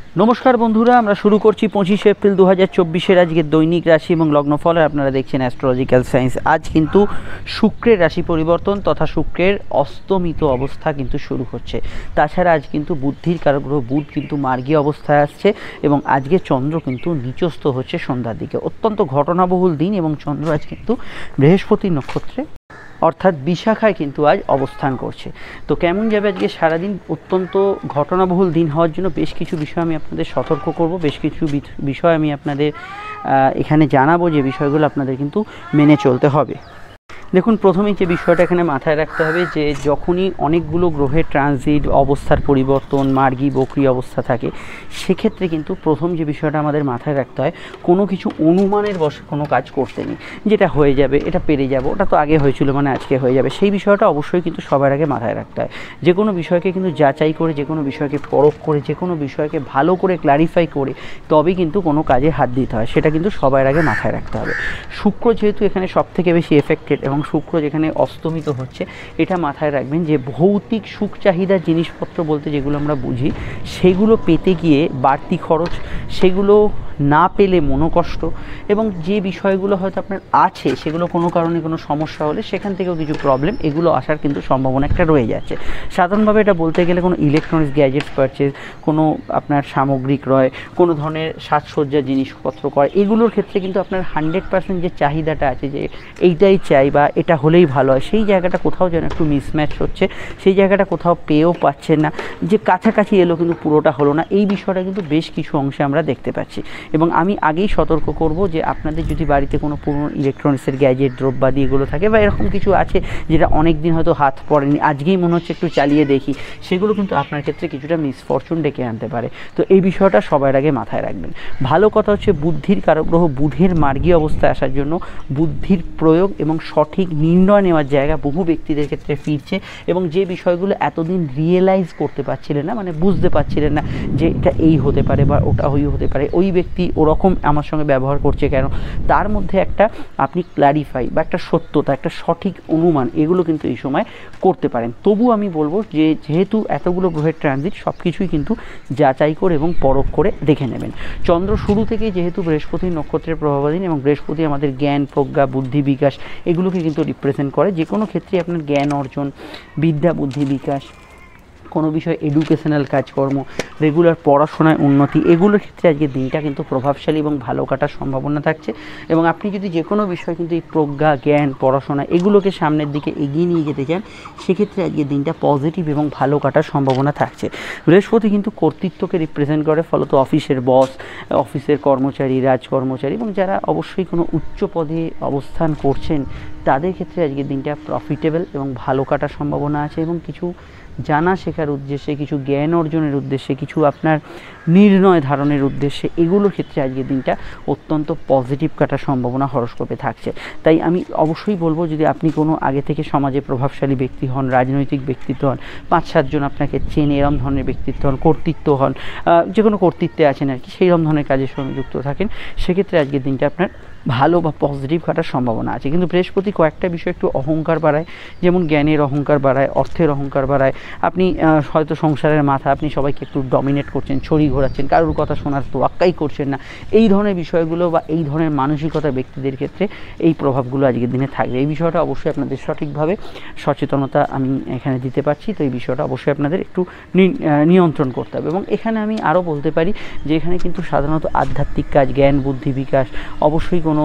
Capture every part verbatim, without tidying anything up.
नमस्कार बंधुरा आमरा शुरू करছি पचिशे एप्रिल दो हज़ार चौबीस आज के दैनिक राशि और लग्नफल और आपनारा देखছেন অ্যাস্ট্রোলজিক্যাল साइंस। आज किन्तु शुक्रेर राशि परिवर्तन तथा शुक्रेर अस्तमित अवस्था किन्तु शुरू होच्छे। ताछाड़ा आज किन्तु बुद्धिर कारक ग्रह बुध किन्तु मार्गीय अवस्थाय आसছে এবং আজকে চন্দ্র কিন্তু নিচস্থ হচ্ছে সন্ধ্যার দিকে। অত্যন্ত ঘটনাবহুল দিন এবং চন্দ্র আজ কিন্তু বৃহস্পতি নক্ষত্রে अर्थात विशाखाय किन्तु आज अवस्थान करছে। तो केमन जाबे आजके सारा दिन अत्यंत घटनाबहुल दिन हওয়ার জন্য বেশ কিছু বিষয় আমি আপনাদের সতর্ক করব, বেশ কিছু বিষয় আমি আপনাদের এখানে জানাবো যে বিষয়গুলো আপনাদের কিন্তু মেনে চলতে হবে। দেখুন প্রথমেই যে বিষয়টা এখানে মাথায় রাখতে হবে যে যখনই অনেকগুলো গ্রহের ট্রানজিট অবস্থার পরিবর্তন মার্গী বক্রী অবস্থা থাকে সেক্ষেত্রে কিন্তু প্রথম যে বিষয়টা আমাদের মাথায় রাখতে হয় কোনো কিছু অনুমানের বশে কোনো কাজ করতে নেই, যেটা হয়ে যাবে এটা পেরে যাব ওটা তো আগে হয়েছিল মানে আজকে হয়ে যাবে, সেই বিষয়টা অবশ্যই কিন্তু সবার আগে মাথায় রাখতে হয়। যে কোনো বিষয়কে কিন্তু যাচাই করে যে কোনো বিষয়কে পরখ করে যে কোনো বিষয়কে ভালো করে ক্লারিফাই করে তবেই কিন্তু কোনো কাজে হাত দিতে হয়, সেটা কিন্তু সবার আগে মাথায় রাখতে হবে। শুক্র যেহেতু এখানে সবথেকে বেশি এফেক্টেড এবং শুক্র যেখানে অস্তমিত হচ্ছে এটা মাথায় রাখবেন যে ভৌতিক সুখ চাহিদার জিনিসপত্র বলতে যেগুলো আমরা বুঝি সেগুলো পেতে গিয়ে বাড়তি খরচ, সেগুলো না পেলে মনোকষ্ট এবং যে বিষয়গুলো হয়তো আপনার আছে সেগুলো কোনো কারণে কোনো সমস্যা হলে সেখান থেকেও কিছু প্রবলেম এগুলো আসার কিন্তু সম্ভাবনা একটা রয়ে যাচ্ছে। সাধারণভাবে এটা বলতে গেলে কোনো ইলেকট্রনিক্স গ্যাজেটস পারচেজ, কোনো আপনার সামগ্রী ক্রয়, কোনো ধরনের সাজসজ্জার জিনিসপত্র ক্রয়, এগুলোর ক্ষেত্রে কিন্তু আপনার হান্ড্রেড পার্সেন্ট যে চাহিদাটা আছে যে এইটাই চাই বা এটা হলেই ভালো হয় সেই জায়গাটা কোথাও যেন একটু মিসম্যাচ হচ্ছে, সেই জায়গাটা কোথাও পেয়েও পাচ্ছেন না, যে কাছাকাছি এলো কিন্তু পুরোটা হলো না, এই বিষয়টা কিন্তু বেশ কিছু অংশে আমরা দেখতে পাচ্ছি। এবং আমি আগেই সতর্ক করব যে আপনাদের যদি বাড়িতে কোনো পুরনো ইলেকট্রনিক্সের গ্যাজেট দ্রব্যাদি এগুলো থাকে বা এরকম কিছু আছে যেটা অনেক দিন হয়তো হাত পড়েনি আজকেই মনে হচ্ছে একটু চালিয়ে দেখি, সেগুলো কিন্তু আপনার ক্ষেত্রে কিছুটা মিসফরচুন ডেকে আনতে পারে। তো এই বিষয়টা সবার আগে মাথায় রাখবেন। ভালো কথা হচ্ছে বুদ্ধির কারক গ্রহ বুধের মার্গী অবস্থায় আসার জন্য বুদ্ধির প্রয়োগ এবং সঠিক নির্ণয় নেওয়ার জায়গা বহু ব্যক্তিদের ক্ষেত্রে ফিরছে এবং যে বিষয়গুলো এতদিন রিয়েলাইজ করতে পারছিলেন না মানে বুঝতে পারছিলেন না যে এটা এই হতে পারে বা ওটা ওই হতে পারে, ওই ব্যক্তি ওরকম আমার সঙ্গে ব্যবহার করছে কেন, তার মধ্যে একটা আপনি ক্ল্যারিফাই বা একটা সত্যতা একটা সঠিক অনুমান এগুলো কিন্তু এই সময় করতে পারেন। তবু আমি বলবো যে যেহেতু এতগুলো গ্রহের ট্রানজিট সব কিছুই কিন্তু যাচাই করে এবং পরখ করে দেখে নেবেন। চন্দ্র শুরু থেকেই যেহেতু বৃহস্পতির নক্ষত্রের প্রভাবাধীন এবং বৃহস্পতি আমাদের জ্ঞান প্রজ্ঞা বুদ্ধি বিকাশ এগুলোকে কিন্তু রিপ্রেজেন্ট করে, যে কোনো ক্ষেত্রে আপনার জ্ঞান অর্জন বিদ্যা বুদ্ধি বিকাশ কোনো বিষয় এডুকেশনাল কাজকর্ম রেগুলার পড়াশোনায় উন্নতি এগুলোর ক্ষেত্রে আজকের দিনটা কিন্তু প্রভাবশালী এবং ভালো কাটার সম্ভাবনা থাকছে। এবং আপনি যদি যে কোনো বিষয় কিন্তু এই প্রজ্ঞা জ্ঞান পড়াশোনা এগুলোকে সামনের দিকে এগিয়ে নিয়ে যেতে চান সেক্ষেত্রে আজকের দিনটা পজিটিভ এবং ভালো কাটার সম্ভাবনা থাকছে। বৃহস্পতি কিন্তু কর্তৃত্বকে রিপ্রেজেন্ট করে, ফলত অফিসের বস অফিসের কর্মচারী রাজকর্মচারী এবং যারা অবশ্যই কোনো উচ্চ পদে অবস্থান করছেন তাদের ক্ষেত্রে আজকের দিনটা প্রফিটেবল এবং ভালো কাটার সম্ভাবনা আছে এবং কিছু জানা শেখার উদ্দেশ্যে কিছু জ্ঞান অর্জনের উদ্দেশ্যে কিছু আপনার নির্ণয় ধারণের উদ্দেশ্যে এগুলোর ক্ষেত্রে আজকের দিনটা অত্যন্ত পজিটিভ কাটার সম্ভাবনা হরস্কোপে থাকছে। তাই আমি অবশ্যই বলবো যদি আপনি কোনো আগে থেকে সমাজে প্রভাবশালী ব্যক্তি হন রাজনৈতিক ব্যক্তিত্ব হন পাঁচ সাতজন আপনাকে চেনে এরম ধরনের ব্যক্তিত্ব হন কর্তৃত্ব হন যে কোনো কর্তৃত্বে আছেন আর কি সেইরকম ধরনের কাজের সঙ্গে যুক্ত থাকেন সেক্ষেত্রে আজকের দিনটা আপনার ভালো বা পজিটিভ কাটার সম্ভাবনা আছে। কিন্তু বৃহস্পতি কয়েকটা বিষয় একটু অহংকার বাড়ায়, যেমন জ্ঞানের অহংকার বাড়ায় অর্থের অহংকার বাড়ায়, আপনি হয়তো সংসারের মাথা আপনি সবাইকে একটু ডমিনেট করছেন ছড়ি ঘোরাচ্ছেন কারোর কথা শোনার তোয়াক্কাই করছেন না, এই ধরনের বিষয়গুলো বা এই ধরনের মানসিকতা ব্যক্তিদের ক্ষেত্রে এই প্রভাবগুলো আজকের দিনে থাকবে। এই বিষয়টা অবশ্যই আপনাদের সঠিকভাবে সচেতনতা আমি এখানে দিতে পারছি, তো এই বিষয়টা অবশ্যই আপনাদের একটু নিয়ন্ত্রণ করতে হবে। এবং এখানে আমি আরও বলতে পারি যে এখানে কিন্তু সাধারণত আধ্যাত্মিক কাজ জ্ঞান বুদ্ধি বিকাশ অবশ্যই কোনো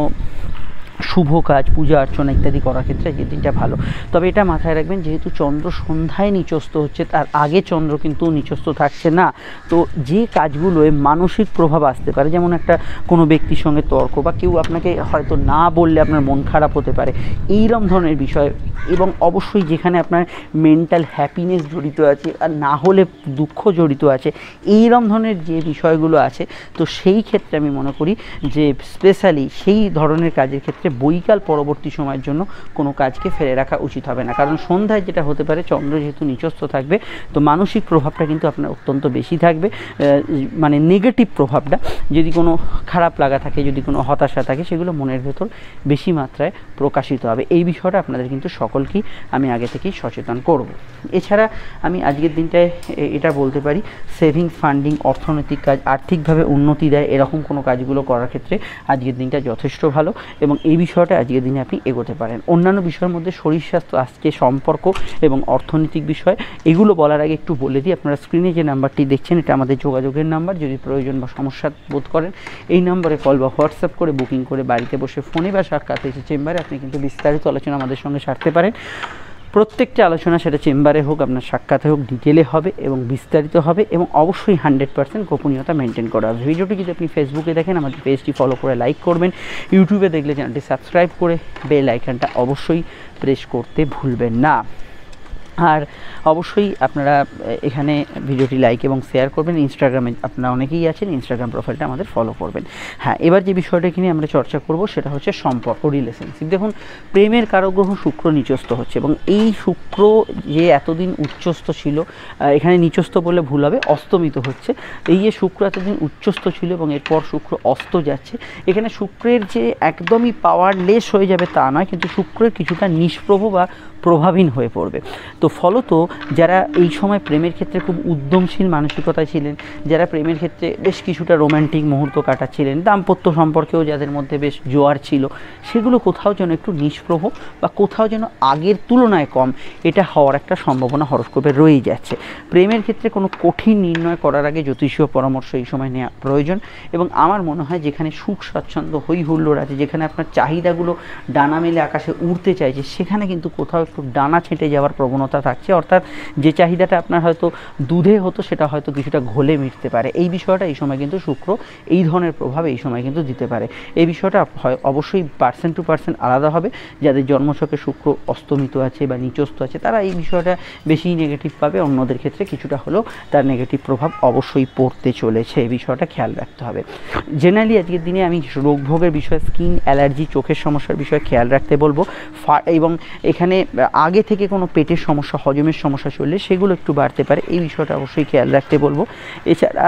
শুভ কাজ পূজা অর্চনা ইত্যাদি করার ক্ষেত্রে আজকের দিনটা ভালো। তবে এটা মাথায় রাখবেন যেহেতু চন্দ্র সন্ধ্যায় নিচস্থ হচ্ছে তার আগে চন্দ্র কিন্তু নিচস্থ থাকছে না, তো যে কাজগুলোয় মানসিক প্রভাব আসতে পারে যেমন একটা কোনো ব্যক্তির সঙ্গে তর্ক বা কেউ আপনাকে হয়তো না বললে আপনার মন খারাপ হতে পারে এইরকম ধরনের বিষয় এবং অবশ্যই যেখানে আপনার মেন্টাল হ্যাপিনেস জড়িত আছে আর না হলে দুঃখ জড়িত আছে এইরকম ধরনের যে বিষয়গুলো আছে তো সেই ক্ষেত্রে আমি মনে করি যে স্পেশালি সেই ধরনের কাজের ক্ষেত্রে ক্ষেত্রে বৈকাল পরবর্তী সময়ের জন্য কোনো কাজকে ফেলে রাখা উচিত হবে না, কারণ সন্ধ্যায় যেটা হতে পারে চন্দ্র যেহেতু নিচস্থ থাকবে তো মানসিক প্রভাবটা কিন্তু আপনার অত্যন্ত বেশি থাকবে, মানে নেগেটিভ প্রভাবটা, যদি কোনো খারাপ লাগা থাকে, যদি কোনো হতাশা থাকে, সেগুলো মনের ভেতর বেশি মাত্রায় প্রকাশিত হবে। এই বিষয়টা আপনাদের কিন্তু সকলকেই আমি আগে থেকেই সচেতন করব। এছাড়া আমি আজকের দিনটায় এটা বলতে পারি, সেভিংস, ফান্ডিং, অর্থনৈতিক কাজ, আর্থিকভাবে উন্নতি দেয় এরকম কোনো কাজগুলো করার ক্ষেত্রে আজকের দিনটা যথেষ্ট ভালো এবং এই বিষয়টা আজকের দিনে আপনি এগোতে পারেন। অন্যান্য বিষয়ের মধ্যে শরীর স্বাস্থ্য, আজকে সম্পর্ক এবং অর্থনৈতিক বিষয়, এগুলো বলার আগে একটু বলে দিই, আপনারা স্ক্রিনে যে নাম্বারটি দেখছেন এটা আমাদের যোগাযোগের নাম্বার। যদি প্রয়োজন বা সমস্যা বোধ করেন এই নম্বরে কল বা হোয়াটসঅ্যাপ করে বুকিং করে বাড়িতে বসে ফোনে বা সাক্ষাৎ এসে চেম্বারে আপনি কিন্তু বিস্তারিত আলোচনা আমাদের সঙ্গে সারতে পারেন। প্রত্যেকটা আলোচনা সেটা চেম্বারে হোক, আপনার সাক্ষাতে হোক, ডিটেলে হবে এবং বিস্তারিত হবে এবং অবশ্যই হান্ড্রেড পার্সেন্ট গোপনীয়তা মেনটেন করা হবে। ভিডিওটি যদি আপনি ফেসবুকে দেখেন আমাদের পেজটি ফলো করে লাইক করবেন, ইউটিউবে দেখলে চ্যানেলটি সাবস্ক্রাইব করে বেল আইকনটা অবশ্যই প্রেস করতে ভুলবেন না। আর অবশ্যই আপনারা এখানে ভিডিওটি লাইক এবং শেয়ার করবেন। ইনস্টাগ্রামে আপনারা অনেকেই আছেন, ইনস্টাগ্রাম প্রোফাইলটা আমাদের ফলো করবেন। হ্যাঁ, এবার যে বিষয়টাকে নিয়ে আমরা চর্চা করব সেটা হচ্ছে সম্পর্ক, রিলেশনশিপ। দেখুন, প্রেমের কারগ্রহ শুক্র নিচস্থ হচ্ছে এবং এই শুক্র যে এতদিন উচ্চস্থ ছিল, এখানে নিচস্থ বললে ভুল হবে, অস্তমিত হচ্ছে। এই যে শুক্র এতদিন উচ্চস্থ ছিল এবং এরপর শুক্র অস্ত যাচ্ছে, এখানে শুক্রের যে একদমই পাওয়ারলেস হয়ে যাবে তা নয়, কিন্তু শুক্রের কিছুটা নিষ্প্রভ বা প্রভাবহীন হয়ে পড়বে। তো ফলত যারা এই সময় প্রেমের ক্ষেত্রে খুব উদ্যমশীল মানসিকতায় ছিলেন, যারা প্রেমের ক্ষেত্রে বেশ কিছুটা রোম্যান্টিক মুহূর্ত কাটাচ্ছিলেন, দাম্পত্য সম্পর্কেও যাদের মধ্যে বেশ জোয়ার ছিল, সেগুলো কোথাও যেন একটু নিষ্প্রভ বা কোথাও যেন আগের তুলনায় কম, এটা হওয়ার একটা সম্ভাবনা হরস্কোপে রয়েই যাচ্ছে। প্রেমের ক্ষেত্রে কোনো কঠিন নির্ণয় করার আগে জ্যোতিষীয় পরামর্শ এই সময় নেওয়া প্রয়োজন এবং আমার মনে হয় যেখানে সুখ স্বাচ্ছন্দ্য হই হুল্লোড় আছে, যেখানে আপনার চাহিদাগুলো ডানা মেলে আকাশে উড়তে চাইছে, সেখানে কিন্তু কোথাও একটু ডানা ছেঁটে যাওয়ার প্রবণতা থাকছে। অর্থাৎ যে চাহিদাটা আপনার হয়তো দুধে হতো সেটা হয়তো কিছুটা ঘোলে মিটতে পারে। এই বিষয়টা এই সময় কিন্তু শুক্র এই ধরনের প্রভাব এই সময় কিন্তু দিতে পারে। এই বিষয়টা হয় অবশ্যই পার্সেন্ট টু পার্সেন্ট আলাদা হবে। যাদের জন্মছকে শুক্র অস্তমিত আছে বা নিচস্থ আছে তারা এই বিষয়টা বেশি নেগেটিভ পাবে, অন্যদের ক্ষেত্রে কিছুটা হলেও তার নেগেটিভ প্রভাব অবশ্যই পড়তে চলেছে। এই বিষয়টা খেয়াল রাখতে হবে। জেনারেলি আজকের দিনে আমি রোগভোগের বিষয়ে, স্কিন অ্যালার্জি, চোখের সমস্যার বিষয়ে খেয়াল রাখতে বলবো। এবং এখানে আগে থেকে কোনো পেটের সমস্যা, হজমের সমস্যা চললে সেগুলো একটু বাড়তে পারে, এই বিষয়টা অবশ্যই খেয়াল রাখতে বলবো। এছাড়া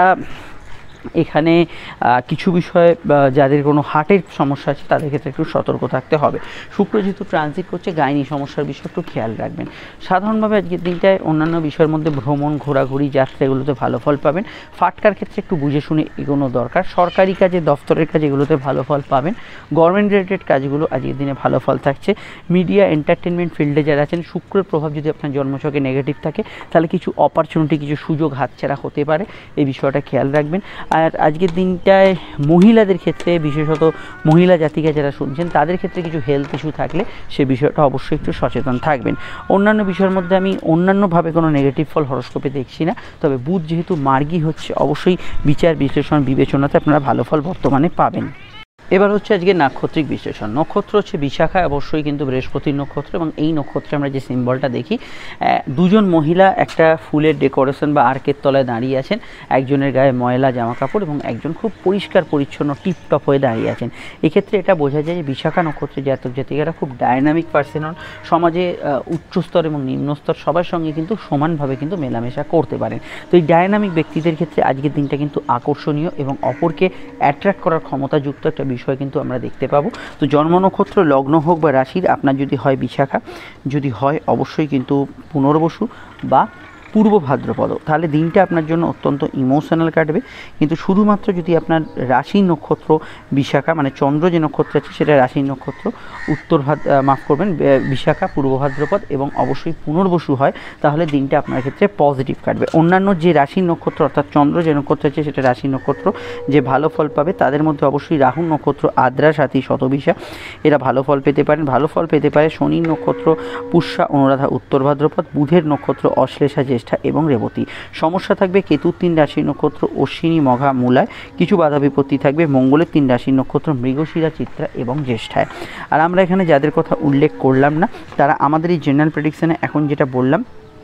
এখানে কিছু বিষয় যাদের কোনো হার্টের সমস্যা আছে তাদের ক্ষেত্রে একটু সতর্ক থাকতে হবে। শুক্র যেহেতু ট্রানজিট করছে, গাইনি সমস্যার বিষয় একটু খেয়াল রাখবেন। সাধারণভাবে আজকের দিনটায় অন্যান্য বিষয়ের মধ্যে ভ্রমণ, ঘোরাঘুরি, যাত্রা এগুলোতে ভালো ফল পাবেন। ফাটকার ক্ষেত্রে একটু বুঝে শুনে এগোনো দরকার। সরকারি কাজে, দফতরের কাজে এগুলোতে ভালো ফল পাবেন। গভর্নমেন্ট রিলেটেড কাজগুলো আজকের দিনে ভালো ফল থাকছে। মিডিয়া, এন্টারটেনমেন্ট ফিল্ডে যারা আছেন, শুক্রের প্রভাব যদি আপনার জন্মছকে নেগেটিভ থাকে তাহলে কিছু অপরচুনিটি, কিছু সুযোগ হাতছাড়া হতে পারে, এই বিষয়টা খেয়াল রাখবেন। আর আজকের দিনটায় মহিলাদের ক্ষেত্রে, বিশেষত মহিলা জাতিকে যারা শুনছেন তাদের ক্ষেত্রে কিছু হেলথ ইস্যু থাকলে সে বিষয়টা অবশ্যই একটু সচেতন থাকবেন। অন্যান্য বিষয়ের মধ্যে আমি অন্যান্যভাবে কোনো নেগেটিভ ফল হরস্কোপে দেখছি না, তবে বুধ যেহেতু মার্গী হচ্ছে, অবশ্যই বিচার বিশ্লেষণ বিবেচনাতে আপনারা ভালো ফল বর্তমানে পাবেন। এবার হচ্ছে আজকে নাক্ষত্রিক বিশ্লেষণ। নক্ষত্র হচ্ছে বিশাখা, অবশ্যই কিন্তু বৃহস্পতির নক্ষত্র এবং এই নক্ষত্রে আমরা যে সিম্বলটা দেখি, দুজন মহিলা একটা ফুলের ডেকোরেশন বা আর্কের তলায় দাঁড়িয়ে আছেন। একজনের গায়ে ময়লা জামা কাপড় এবং একজন খুব পরিষ্কার পরিচ্ছন্ন টিপটপ হয়ে দাঁড়িয়ে আছেন। এক্ষেত্রে এটা বোঝা যায় যে বিশাখা নক্ষত্রে জাতক জাতিকারা খুব ডায়নামিক পার্সন হন, সমাজে উচ্চস্তর এবং নিম্নস্তর সবার সঙ্গে কিন্তু সমানভাবে কিন্তু মেলামেশা করতে পারেন। তো এই ডায়নামিক ব্যক্তিদের ক্ষেত্রে আজকের দিনটা কিন্তু আকর্ষণীয় এবং অপরকে অ্যাট্রাক্ট করার ক্ষমতাযুক্ত একটা বিষয় কিন্তু আমরা দেখতে পাবো। তো জন্ম নক্ষত্র, লগ্ন হোক বা রাশির, আপনার যদি হয় বিশাখা, যদি হয় অবশ্যই কিন্তু পুনর্বসু বা পূর্ব ভাদ্রপদ, তাহলে দিনটা আপনার জন্য অত্যন্ত ইমোশনাল কাটবে। কিন্তু শুধুমাত্র যদি আপনার রাশি নক্ষত্র বিশাখা, মানে চন্দ্র যে নক্ষত্র আছে সেটা রাশি নক্ষত্র, উত্তর ভাদ মাফ করবেন বিশাখা, পূর্ব ভাদ্রপদ এবং অবশ্যই পুনর্বসু হয়, তাহলে দিনটা আপনার ক্ষেত্রে পজিটিভ কাটবে। অন্যান্য যে রাশি নক্ষত্র অর্থাৎ চন্দ্র যে নক্ষত্র আছে সেটা রাশি নক্ষত্র, যে ভালো ফল পাবে তাদের মধ্যে অবশ্যই রাহু নক্ষত্র, আদ্রা, সাথী, শতবিশা, এরা ভালো ফল পেতে পারেন। ভালো ফল পেতে পারে শনির নক্ষত্র পুষ্যা, অনুরাধা, উত্তর ভাদ্রপদ, বুধের নক্ষত্র অশ্লেষা, জ্যেষ্ঠা এবং রেবতী। সমস্যা থাকবে কেতুর তিন রাশি নক্ষত্র অশ্বিনী, মঘা, মূলায়। কিছু বাধা বিপত্তি থাকবে মঙ্গলের তিন রাশি নক্ষত্র মৃগশিরা, চিত্রা এবং জ্যেষ্ঠায়। আর আমরা এখানে যাদের কথা উল্লেখ করলাম না তারা আমাদের এই জেনারেল প্রেডিকশনে এখন যেটা বললাম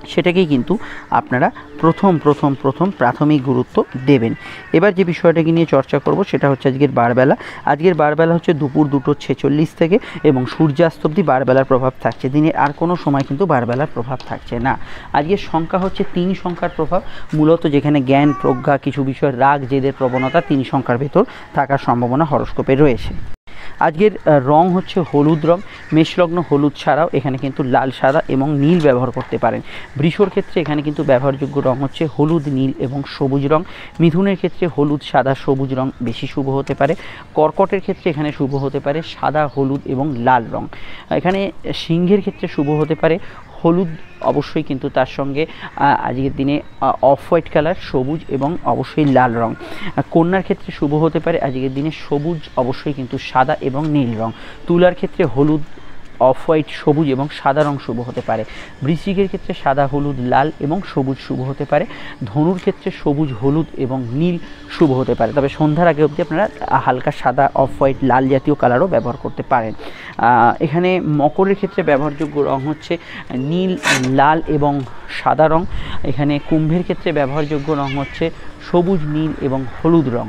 সেটাকেই কিন্তু আপনারা প্রথম প্রথম প্রথম প্রাথমিক গুরুত্ব দেবেন। এবার যে বিষয়টাকে নিয়ে চর্চা করব সেটা হচ্ছে আজকের বারবেলা। আজকের বারবেলা হচ্ছে দুপুর দুটো ছেচল্লিশ থেকে এবং সূর্যাস্ত অবধি বারবেলার প্রভাব থাকছে। দিনের আর কোনো সময় কিন্তু বারবেলার প্রভাব থাকছে না। আজকের সংখ্যা হচ্ছে তিন সংখ্যার প্রভাব, মূলত যেখানে জ্ঞান, প্রজ্ঞা, কিছু বিষয় রাগ, জেদের প্রবণতা তিন সংখ্যার ভেতর থাকার সম্ভাবনা হরস্কোপে রয়েছে। আজকের রং হচ্ছে হলুদ রং। মেষলগ্ন হলুদ ছাড়াও এখানে কিন্তু লাল, সাদা এবং নীল ব্যবহার করতে পারেন। বৃষর ক্ষেত্রে এখানে কিন্তু ব্যবহারযোগ্য রং হচ্ছে হলুদ, নীল এবং সবুজ রং। মিথুনের ক্ষেত্রে হলুদ, সাদা, সবুজ রং বেশি শুভ হতে পারে। কর্কটের ক্ষেত্রে এখানে শুভ হতে পারে সাদা, হলুদ এবং লাল রং। এখানে সিংহের ক্ষেত্রে শুভ হতে পারে হলুদ, অবশ্যই কিন্তু তার সঙ্গে আজকের দিনে অফ হোয়াইট কালার, সবুজ এবং অবশ্যই লাল রং। কন্যার ক্ষেত্রে শুভ হতে পারে আজকের দিনে সবুজ, অবশ্যই কিন্তু সাদা এবং নীল রং। তুলার ক্ষেত্রে হলুদ, অফ হোয়াইট, সবুজ এবং সাদা রং শুভ হতে পারে। বৃশ্চিকের ক্ষেত্রে সাদা, হলুদ, লাল এবং সবুজ শুভ হতে পারে। ধনুর ক্ষেত্রে সবুজ, হলুদ এবং নীল শুভ হতে পারে। তবে সন্ধ্যার আগে অবধি আপনারা হালকা সাদা, অফ হোয়াইট, লাল জাতীয় কালারও ব্যবহার করতে পারেন। এখানে মকরের ক্ষেত্রে ব্যবহারযোগ্য রং হচ্ছে নীল, লাল এবং সাদা রং। এখানে কুম্ভের ক্ষেত্রে ব্যবহারযোগ্য রং হচ্ছে সবুজ, নীল এবং হলুদ রং।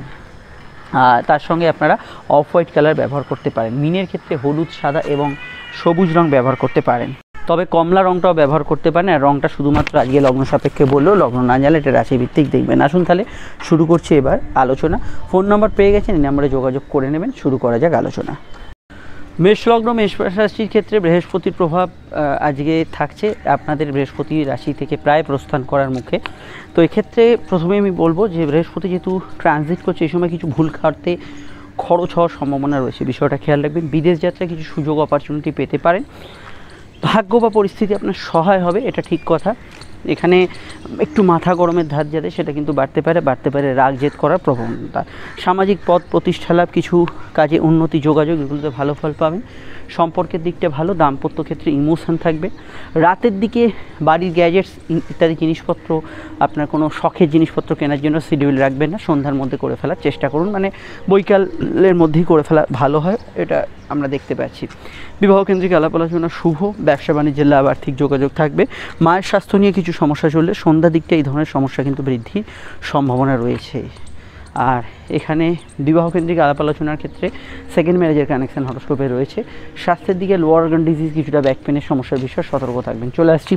তার সঙ্গে আপনারা অফ হোয়াইট কালার ব্যবহার করতে পারেন। মীনের ক্ষেত্রে হলুদ, সাদা এবং সবুজ রং ব্যবহার করতে পারেন। তবে কমলা রংটাও ব্যবহার করতে পারেন। আর রংটা শুধুমাত্র আজকে লগ্ন সাপেক্ষে বললেও লগ্ন না জানলে এটা রাশিভিত্তিক দেখবেন। আসুন তাহলে শুরু করছি এবার আলোচনা। ফোন নাম্বার পেয়ে গেছেন, এই নাম্বারে যোগাযোগ করে নেবেন। শুরু করা যাক আলোচনা। মেষলগ্ন, মেষ রাশির ক্ষেত্রে বৃহস্পতির প্রভাব আজকে থাকছে। আপনাদের বৃহস্পতি রাশি থেকে প্রায় প্রস্থান করার মুখে। তো এক্ষেত্রে প্রথমে আমি বলবো যে বৃহস্পতি যেহেতু ট্রানজিট করছে, এই সময় কিছু ভুল খাটতে, খরচ হওয়ার সম্ভাবনা রয়েছে, বিষয়টা খেয়াল রাখবেন। বিদেশ যাত্রায় কিছু সুযোগ, অপরচুনিটি পেতে পারেন। ভাগ্য বা পরিস্থিতি আপনার সহায় হবে, এটা ঠিক কথা। এখানে একটু মাথা গরমের ধার যাতে সেটা কিন্তু বাড়তে পারে, বাড়তে পারে রাগ, জেদ করার প্রবণতা। সামাজিক পদ প্রতিষ্ঠা লাভ, কিছু কাজে উন্নতি, যোগাযোগ, এগুলোতে ভালো ফল পাবেন। সম্পর্কের দিকটা ভালো। দাম্পত্য ক্ষেত্রে ইমোশন থাকবে। রাতের দিকে বাড়ির গ্যাজেটস ইত্যাদি জিনিসপত্র, আপনার কোনো শখের জিনিসপত্র কেনার জন্য শিডিউল রাখবেন না, সন্ধ্যার মধ্যে করে ফেলার চেষ্টা করুন, মানে বৈকালের মধ্যেই করে ফেলা ভালো হয়, এটা আমরা দেখতে পাচ্ছি। বিবাহ কেন্দ্রিক আলাপ আলোচনা শুভ। ব্যবসা বাণিজ্যের লাভ, আর্থিক যোগাযোগ থাকবে। মায়ের স্বাস্থ্য নিয়ে কিছু সমস্যা চললে সন্ধ্যা দিকটা এই ধরনের সমস্যা কিন্তু বৃদ্ধির সম্ভাবনা রয়েছে। আর এখানে বিবাহ কেন্দ্রিক আলাপ আলোচনার ক্ষেত্রে সেকেন্ড ম্যারেজের কানেকশন হরস্কোপে রয়েছে। স্বাস্থ্যের দিকে লোয়ার অর্গান ডিজিজ, কিছুটা ব্যাক পেনের সমস্যার বিষয়ে সতর্ক থাকবেন। চলে আসছি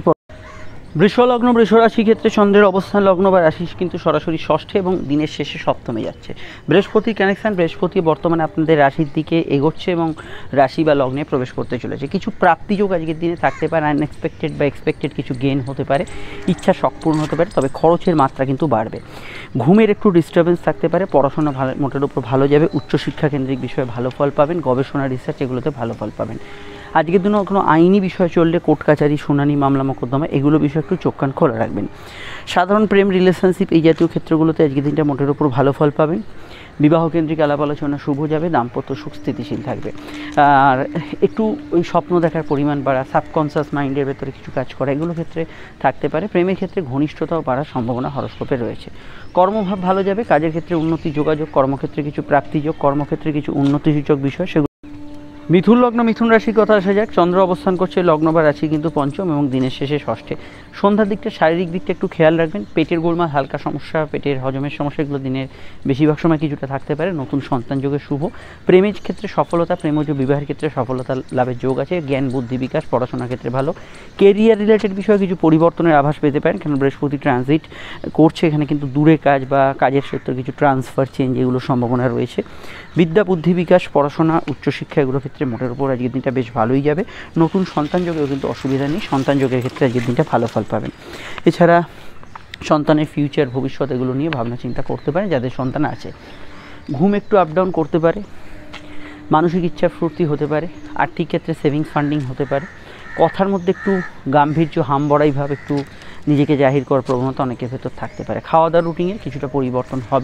বৃষ লগ্ন, বৃষ রাশির ক্ষেত্রে চন্দ্রের অবস্থান লগ্ন বা রাশি কিন্তু সরাসরি ষষ্ঠে এবং দিনের শেষে সপ্তমে যাচ্ছে। বৃহস্পতির কানেকশান, বৃহস্পতি বর্তমানে আপনাদের রাশির দিকে এগোচ্ছে এবং রাশি বা লগ্নে প্রবেশ করতে চলেছে। কিছু প্রাপ্তিযোগ আজকের দিনে থাকতে পারে, আনএক্সপেক্টেড বা এক্সপেক্টেড কিছু গেইন হতে পারে, ইচ্ছা শখ পূর্ণ হতে পারে, তবে খরচের মাত্রা কিন্তু বাড়বে। ঘুমের একটু ডিস্টারবেন্স থাকতে পারে। পড়াশোনা ভালো, মোটের উপর ভালো যাবে। উচ্চশিক্ষা কেন্দ্রিক বিষয়ে ভালো ফল পাবেন। গবেষণা, রিসার্চ এগুলোতে ভালো ফল পাবেন। আজকের দিনে কোনো আইনি বিষয় চললে, কোর্ট কাছারি, শুনানি, মামলা মোকদ্দমা, এগুলো বিষয়ে একটু চোখ কান খোলা রাখবেন। সাধারণ প্রেম, রিলেশনশিপ এই জাতীয় ক্ষেত্রগুলোতে আজকের দিনটা মোটের উপর ভালো ফল পাবেন। বিবাহ কেন্দ্রিক আলাপ আলোচনা শুভ যাবে। দাম্পত্য সুখ স্থিতিশীল থাকবে। আর একটু ওই স্বপ্ন দেখার পরিমাণ বাড়া, সাবকনসিয়াস মাইন্ডের ভেতরে কিছু কাজ করা, এগুলো ক্ষেত্রে থাকতে পারে। প্রেমের ক্ষেত্রে ঘনিষ্ঠতাও বাড়ার সম্ভাবনা হরস্কোপে রয়েছে। কর্মভাব ভালো যাবে। কাজের ক্ষেত্রে উন্নতি, যোগাযোগ, কর্মক্ষেত্রে কিছু প্রাপ্তিযোগ, কর্মক্ষেত্রে কিছু উন্নতিসূচক বিষয়, সেগুলো। মিথুন লগ্ন, মিথুন রাশির কথা আসা যাক। চন্দ্র অবস্থান করছে লগ্ন বা রাশি কিন্তু পঞ্চম এবং দিনের শেষে ষষ্ঠে। সন্ধ্যার দিকটা, শারীরিক দিকটা একটু খেয়াল রাখবেন। পেটের গোলমাল, হালকা সমস্যা, পেটের হজমের সমস্যা, এগুলো দিনের বেশিরভাগ সময় কিছুটা থাকতে পারে। নতুন সন্তান যোগের শুভ। প্রেমের ক্ষেত্রে সফলতা, প্রেমজ বিবাহের ক্ষেত্রে সফলতা লাভের যোগ আছে। জ্ঞান, বুদ্ধি বিকাশ, পড়াশোনার ক্ষেত্রে ভালো। কেরিয়ার রিলেটেড বিষয়ে কিছু পরিবর্তনের আভাস পেতে পারেন, কারণ বৃহস্পতি ট্রানজিট করছে এখানে, কিন্তু দূরে কাজ বা কাজের ক্ষেত্রে কিছু ট্রান্সফার, চেঞ্জ, এগুলোর সম্ভাবনা রয়েছে। বিদ্যা, বুদ্ধি বিকাশ, পড়াশোনা, উচ্চশিক্ষা, এগুলোর ক্ষেত্রে মোটের উপর আজকের দিনটা বেশ ভালোই যাবে। নতুন সন্তান যোগেও কিন্তু অসুবিধা নেই। সন্তান যোগের ক্ষেত্রে আজকের দিনটা ভালো ফল পাবেন। এছাড়া সন্তানের ফিউচার, ভবিষ্যৎ, এগুলো নিয়ে ভাবনা চিন্তা করতে পারেন যাদের সন্তান আছে। ঘুম একটু আপ ডাউন করতে পারে। মানসিক ইচ্ছা ফুর্তি হতে পারে। আর্থিক ক্ষেত্রে সেভিংস ফান্ডিং হতে পারে। কথার মধ্যে একটু গাম্ভীর্য, হামবড়াই ভাব, একটু নিজেকে জাহির করার প্রবণতা অনেকের ভেতর থাকতে পারে। খাওয়া দাওয়ার রুটিনের কিছুটা পরিবর্তন হবে।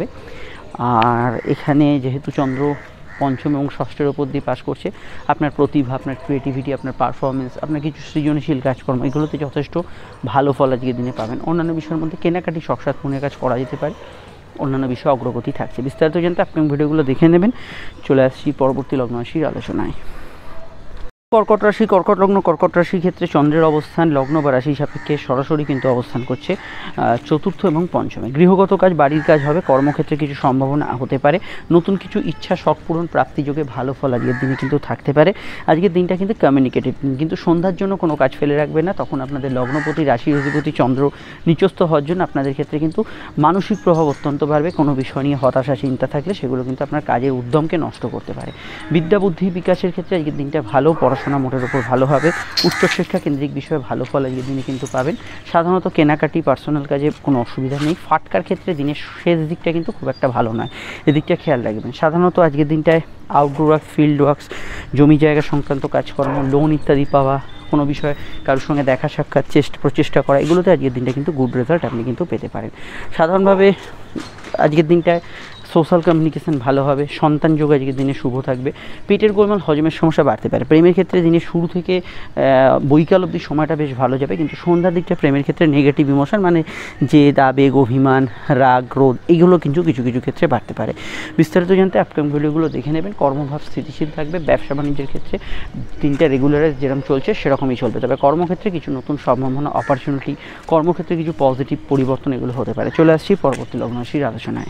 আর এখানে যেহেতু চন্দ্র পঞ্চম এবং ষষ্ঠের ওপর দিয়ে পাস করছে, আপনার প্রতিভা, আপনার ক্রিয়েটিভিটি, আপনার পারফরমেন্স, আপনার কিছু সৃজনশীল কাজকর্ম, এগুলোতে যথেষ্ট ভালো ফল আজকের দিনে পাবেন। অন্যান্য বিষয়ের মধ্যে কেনাকাটি, শখসাদ মনের কাজ করা যেতে পারে। অন্যান্য বিষয়ে অগ্রগতি থাকছে। বিস্তারিত জানতে আপনি ভিডিওগুলো দেখে নেবেন। চলে আসছি পরবর্তী লগ্ন রাশির আলোচনায়। কর্কট রাশি, কর্কট লগ্ন, কর্কট রাশির ক্ষেত্রে চন্দ্রের অবস্থান লগ্ন বা রাশি সাপেক্ষে সরাসরি কিন্তু অবস্থান করছে চতুর্থ এবং পঞ্চমে। গৃহগত কাজ, বাড়ির কাজ হবে, কর্মক্ষেত্রে কিছু সম্ভাবনা হতে পারে, নতুন কিছু ইচ্ছা শখ পূরণ প্রাপ্তিযোগে ভালো ফল আজকের দিনে কিন্তু থাকতে পারে। আজকের দিনটা কিন্তু কমিউনিকেটিভ, কিন্তু সন্ধ্যার জন্য কোনো কাজ ফেলে রাখবে না, তখন আপনাদের লগ্নপতি রাশি অধিপতি চন্দ্র নিচস্থ হওয়ার জন্য আপনাদের ক্ষেত্রে কিন্তু মানসিক প্রভাব অত্যন্ত বাড়বে। কোনো বিষয় নিয়ে হতাশা চিন্তা থাকলে সেগুলো কিন্তু আপনার কাজের উদ্যমকে নষ্ট করতে পারে। বিদ্যা বুদ্ধি বিকাশের ক্ষেত্রে আজকের দিনটা ভালো, পড়াশোনা মোটের উপর ভালো হবে, উচ্চশিক্ষা কেন্দ্রিক বিষয়ে ভালো ফল আজকের দিনে কিন্তু পাবেন। সাধারণত কেনাকাটি পার্সোনাল কাজে কোনো অসুবিধা নেই। ফাটকার ক্ষেত্রে দিনের শেষ দিকটা কিন্তু খুব একটা ভালো নয়, এদিকটা খেয়াল রাখবেন। সাধারণত আজকের দিনটায় আউটডোর ওয়ার্কস, ফিল্ড ওয়ার্কস, জমি জায়গা সংক্রান্ত কাজকর্ম, লোন ইত্যাদি পাওয়া, কোনো বিষয়ে কারোর সঙ্গে দেখা সাক্ষাৎ চেষ্টা প্রচেষ্টা করা, এগুলোতে আজকের দিনটা কিন্তু গুড রেজাল্ট আপনি কিন্তু পেতে পারেন। সাধারণভাবে আজকের দিনটায় সোশ্যাল কমিউনিকেশন ভালো হবে, সন্তান যোগ আজকের দিনে শুভ থাকবে, পেটের গোলমাল হজমের সমস্যা বাড়তে পারে। প্রেমের ক্ষেত্রে দিনের শুরু থেকে বৈকাল অবধি সময়টা বেশ ভালো যাবে, কিন্তু সন্ধ্যার দিকটা প্রেমের ক্ষেত্রে নেগেটিভ ইমোশন মানে জেদ, আবেগ, অভিমান, রাগ, ক্রোধ এইগুলো কিন্তু কিছু কিছু ক্ষেত্রে বাড়তে পারে। বিস্তারিত জানতে আপকামিং ভিডিওগুলো দেখে নেবেন। কর্মভাব স্থিতিশীল থাকবে, ব্যবসা বাণিজ্যের ক্ষেত্রে দিনটা রেগুলারাইজ যেরকম চলছে সেরকমই চলবে, তবে কর্মক্ষেত্রে কিছু নতুন সম্ভাবনা, অপরচুনিটি, কর্মক্ষেত্রে কিছু পজিটিভ পরিবর্তন এগুলো হতে পারে। চলে আসছি পরবর্তী লগ্ন রাশির আলোচনায়।